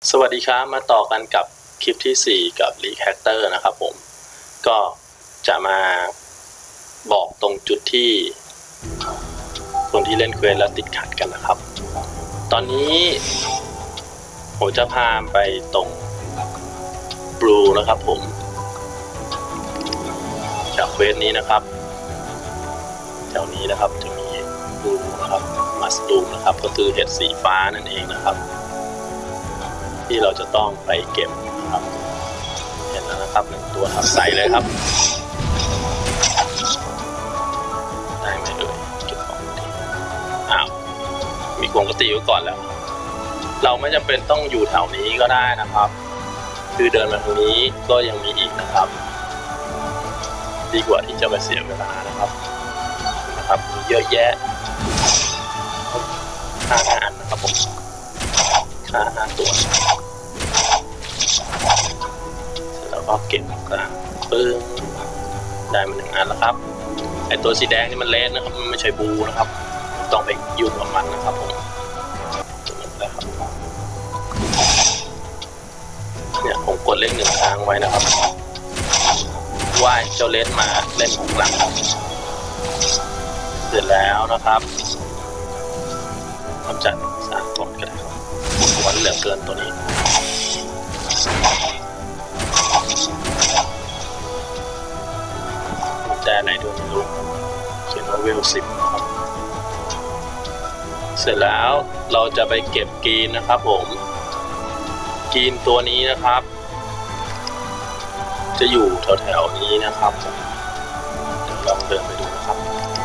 สวัสดีครับมาต่อกันกับคลิปที่4กับ League Hacker นะครับผมก็จะมาบอกตรงจุดที่คนที่เล่นเควสแล้วติดขัดกันนะครับตอนนี้ผมจะพาไปตรงบลูนะครับผมจากเควสนี้นะครับแถวนี้นะครับจะมีบลูนะครับมัสลูมนะครับก็คือเห็ดสีฟ้านั่นเองนะครับที่เราจะต้องไปเก็บนะครับเห็นแล้วนะครับ1ตัวครับใส่เลยครับได้ไหมเอ่ยเก็บของทีอ้าวมีกวงกตีไว้ก่อนแล้วเราไม่จำเป็นต้องอยู่แถวนี้ก็ได้นะครับคือเดินมาทางนี้ก็ยังมีอีกนะครับดีกว่าที่จะไปเสียเวลานะครับมีเยอะแยะ5 อันนะครับผม5 ตัวแล้วก็เก็บกันปึ้งได้มา1 อันแล้วครับไอตัวสีแดงนี่มันเลสนะครับมันไม่ใช่บูนะครับต้องไปยุ่งกับมันนะครับผมตัวนี้แหละครับเนี่ยผมกดเลข1 ครั้งไว้นะครับว่ายเจ้าเลสมาเล่นของหลังเสร็จแล้วนะครับทำจัดสร้างกดก็ได้ครับวันเหลือเกินตัวนี้แต่ไหนดูไม่รู้เขียนว่าเวล10ครับเสร็จแล้วเราจะไปเก็บกรีนนะครับผมกรีนตัวนี้นะครับจะอยู่แถวๆนี้นะครับลองเดินไปดูนะครับ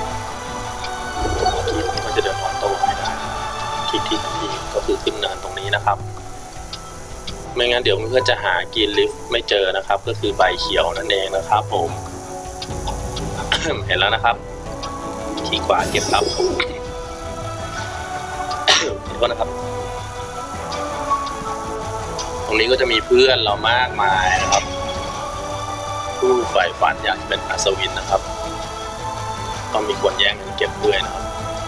กรีนมันจะเดินออโต้ไม่ได้คลิกที่ทันทีก็คือขึ้นเนินตรงนี้นะครับไม่งั้นเดี๋ยวเพื่อนจะหากรีนลิฟต์ไม่เจอนะครับก็คือใบเขียวนั่นเองนะครับผม เห็นแล้วนะครับคลิกขวาเก็บครับ เห็นก็นะครับตรงนี้ก็จะมีเพื่อนเรามากมายนะครับผู้ใฝ่ฝันอยากเป็นอัศวินนะครับต้องมีคนแย่งกันเก็บด้วยนะครับ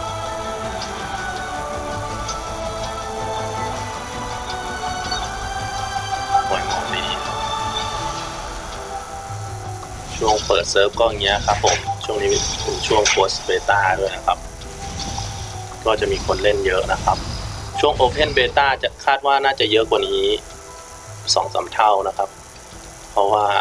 ช่วงเปิดเซิร์ฟก็อย่างเงี้ยครับผมช่วงนี้เป็นช่วงโพสเบต้าด้วยนะครับก็จะมีคนเล่นเยอะนะครับช่วงโอเพนเบต้าจะคาดว่าน่าจะเยอะกว่านี้ 2-3 เท่านะครับเพราะว่า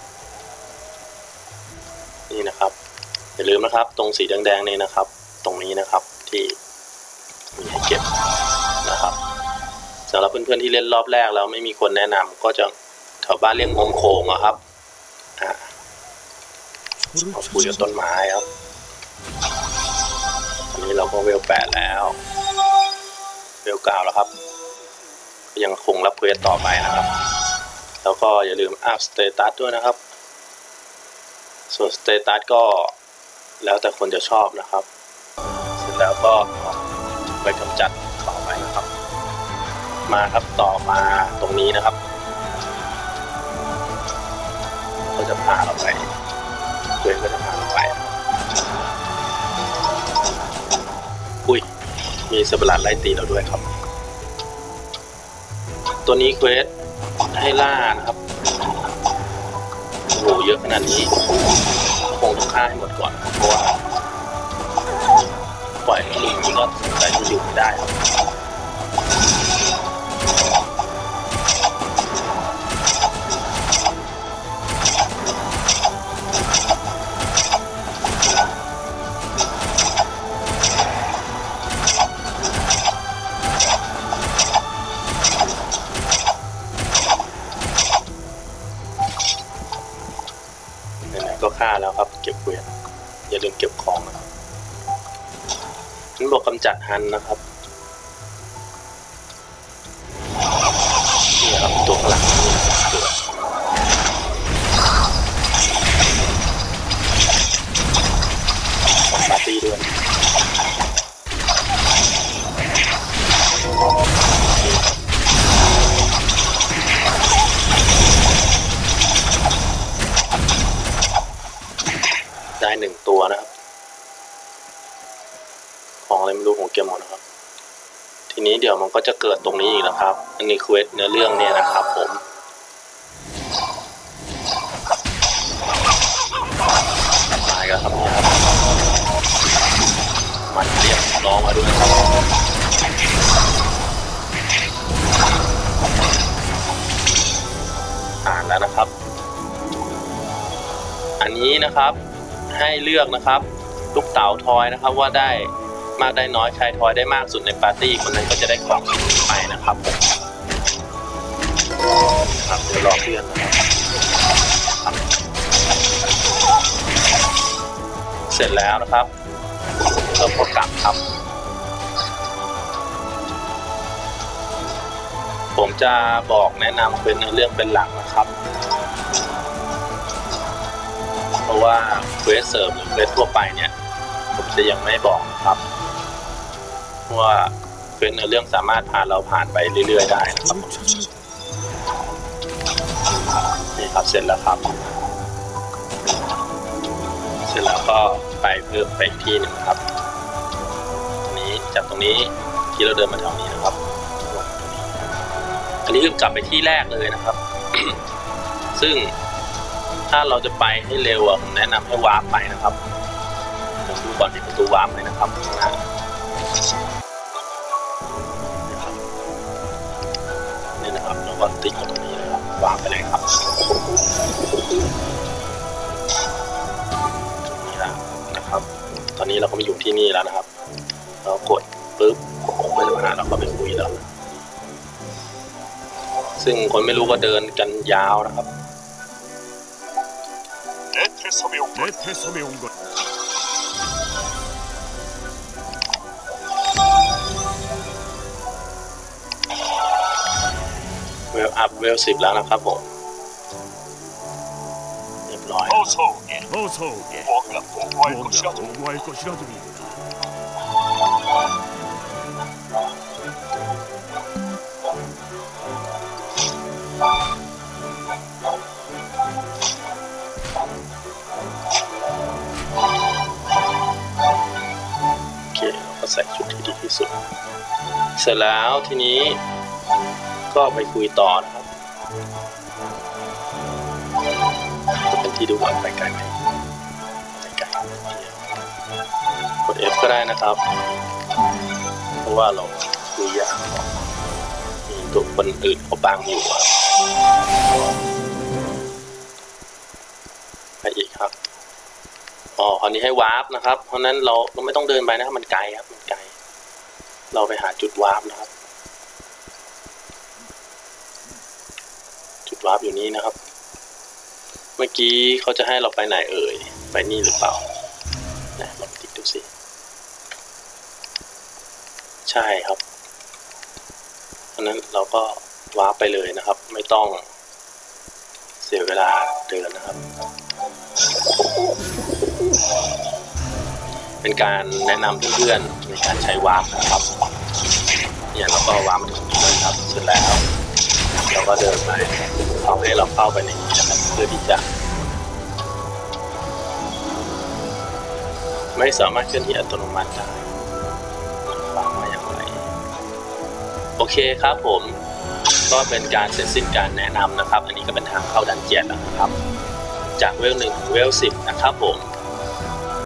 นี่นะครับอย่าลืมนะครับตรงสีแดงๆนี่นะครับตรงนี้นะครับที่มีให้เก็บนะครับสำหรับเพื่อนๆที่เล่นรอบแรกแล้วไม่มีคนแนะนำก็จะแถวบ้านเรียกงงโขงนะครับเราคุยกับต้นไม้ครับอันนี้เราก็เวล8แล้วเวล9แล้วครับยังคงรับเควสต่อไปนะครับแล้วก็อย่าลืมอัพสเตตัสด้วยนะครับส่วนสเตตัสก็แล้วแต่คนจะชอบนะครับเสร็จแล้วก็ไปกำจัดต่อไปนะครับมาครับต่อมาตรงนี้นะครับก็จะพาเราไปเควสก็จะพาเราไปอุ้ยมีสัตว์ประหลาดไล่ตีเราด้วยครับตัวนี้เควสให้ล่านะครับโอ้โหเยอะขนาดนี้คงต้องฆ่าให้หมดก่อนเพราะว่าปล่อยให้ลุงนี้ก็ใส่อยู่ไม่ได้ครับก็ฆ่าแล้วครับเก็บเควสอย่าลืมเก็บของนะครับนั้นบอกกำจัดฮันนะครับนี่ครับตัวหลังตัวปาร์ตี้ด้วยได้1 ตัวนะครับของอะไรไม่รู้ของเกมหมดนะครับทีทีนี้เดี๋ยวมันก็จะเกิดตรงนี้อีกนะครับอันนี้เควสเนื้อเรื่องเนี่ยนะครับผมมาแล้วครับเนี่ยครับมันเรียกน้องมาด้วยครับอ่านแล้วนะครับอันนี้นะครับให้เลือกนะครับลูกเต๋าทอยนะครับว่าได้มากได้น้อยใครทอยได้มากสุดในปาร์ตี้คนนั้นก็จะได้กล่องไปนะครับผมครับเดี๋ยวรอเพื่อนนะครับเสร็จแล้วนะครับเริ่มโปรแกรมครับผมจะบอกแนะนำเป็นเรื่องเป็นหลักนะครับเพราะว่าเควสเสริมหรือเควสทั่วไปเนี่ยผมจะยังไม่บอกนะครับเพราะว่าเควสในเรื่องสามารถพาเราผ่านไปเรื่อยๆได้นะครับนี่ครับเสร็จแล้วครับเสร็จแล้วก็ไปเพิ่มไปอีกที่หนึ่งครับนี้จากตรงนี้ที่เราเดินมาแถวนี้นะครับอันนี้คือกลับไปที่แรกเลยนะครับ ซึ่งถ้าเราจะไปให้เร็วผมแนะนำให้วาร์ปไปนะครับผมดูก่อนที่ประตูวาร์ปเลยนะครับนี่นะครับแล้วก็ติ๊กตรงนี้นะครับวาร์ปไปเลยครับนี่นะครับตอนนี้เราก็มาอยู่ที่นี่แล้วนะครับเรากดปุ๊บก็จะมาหาเราก็ไปคุยแล้วซึ่งคนไม่รู้ก็เดินกันยาวนะครับเวลอัพเวล10แล้วนะครับผมเรียบร้อยใส่ชุดที่ดีที่สุดเสร็จแล้วทีนี้ก็ไปคุยต่อนะครับจะเป็นที่ดูว่าไปไกลไหมไม่ไกลกด F ก็ได้นะครับเพราะว่าเราคุยยากมีตัวคนอื่นเขาบังอยู่ไปอีกครับคราวนี้ให้วาร์ปนะครับเพราะนั้นเราไม่ต้องเดินไปนะครับมันไกลครับมันไกลเราไปหาจุดวาร์ปนะครับจุดวาร์ปอยู่นี่นะครับเมื่อกี้เขาจะให้เราไปไหนเอ่ยไปนี่หรือเปล่านะลองติ๊กดูสิใช่ครับเพราะนั้นเราก็วาร์ปไปเลยนะครับไม่ต้องเสียเวลาเดินนะครับเป็นการแนะนำเพื่อนๆในการใช้วาร์ปนะครับเนี่ยเราก็วาร์ปมาถึงนี้แล้วครับเสร็จแล้วเราก็เดินไปเขาให้เราเข้าไปในนี้นะครับเพื่อที่จะไม่สามารถเคลื่อนที่อัตโนมัติได้วางมาอย่างไรโอเคครับผมก็เป็นการเสร็จสิ้นการแนะนำนะครับอันนี้ก็เป็นทางเข้าดันเจียนแล้วนะครับจากเวล1ถึงเวล10นะครับผม